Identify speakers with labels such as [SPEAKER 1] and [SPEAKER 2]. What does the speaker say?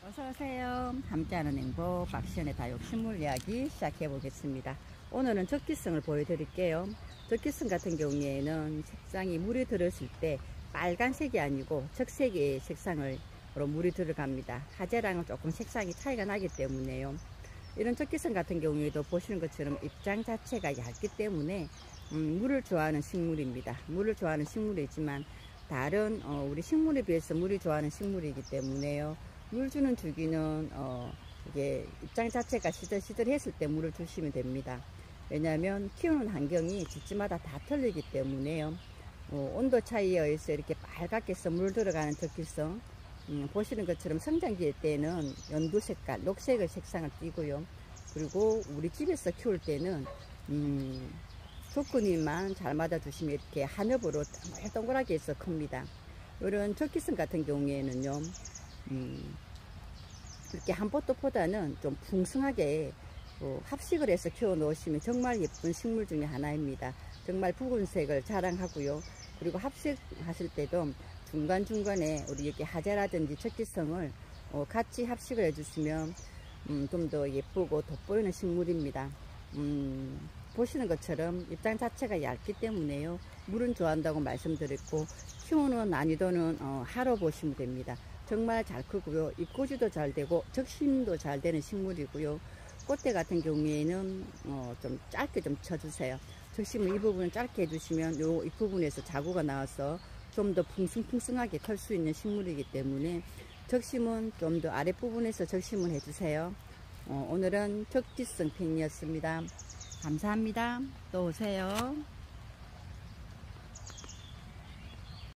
[SPEAKER 1] 어서오세요. 함께하는 행복 박시연의 다육식물 이야기 시작해 보겠습니다. 오늘은 적기성을 보여드릴게요. 적기성 같은 경우에는 색상이 물이 들었을 때 빨간색이 아니고 적색의 색상으로 물이 들어갑니다. 하재랑은 조금 색상이 차이가 나기 때문에요. 이런 적기성 같은 경우에도 보시는 것처럼 입장 자체가 얇기 때문에 물을 좋아하는 식물입니다. 물을 좋아하는 식물이지만 다른 우리 식물에 비해서 물이 좋아하는 식물이기 때문에요. 물 주는 주기는 이게 입장 자체가 시들시들했을 때 물을 주시면 됩니다. 왜냐하면 키우는 환경이 집집마다 다 틀리기 때문에요. 온도 차이에 의해서 이렇게 빨갛게 해서 물 들어가는 적기성, 보시는 것처럼 성장기일 때는 연두 색깔, 녹색의 색상을 띠고요. 그리고 우리 집에서 키울 때는 조건이만 잘 맞아주시면 이렇게 한엽으로 동글동글하게 해서 큽니다. 이런 적기성 같은 경우에는요, 이렇게 한 포트보다는 좀 풍성하게 합식을 해서 키워 놓으시면 정말 예쁜 식물 중에 하나입니다. 정말 붉은색을 자랑하고요. 그리고 합식하실 때도 중간중간에 우리 이렇게 하재라든지 적기성을 같이 합식을 해주시면 좀 더 예쁘고 돋보이는 식물입니다. 보시는 것처럼 입장 자체가 얇기 때문에요. 물은 좋아한다고 말씀드렸고, 키우는 난이도는 하로 보시면 됩니다. 정말 잘 크고요. 잎꽂이도 잘 되고 적심도 잘 되는 식물이고요. 꽃대 같은 경우에는 좀 짧게 좀 쳐주세요. 적심은 이 부분을 짧게 해주시면 요 이 부분에서 자구가 나와서 좀 더 풍성풍성하게 클 수 있는 식물이기 때문에 적심은 좀 더 아랫부분에서 적심을 해주세요. 오늘은 적기성 팽이였습니다. 감사합니다. 또 오세요.